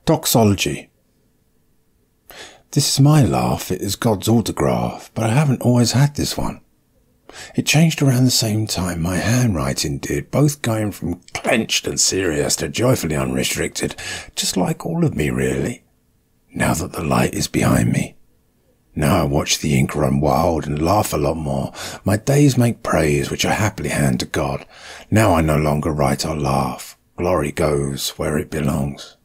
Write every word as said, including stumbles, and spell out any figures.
Doxology. This is my laugh, it is God's autograph, but I haven't always had this one. It changed around the same time my handwriting did, both going from clenched and serious to joyfully unrestricted, just like all of me really. Now that the light is behind me. Now I watch the ink run wild and laugh a lot more. My days make praise, which I happily hand to God. Now I no longer write or laugh. Glory goes where it belongs.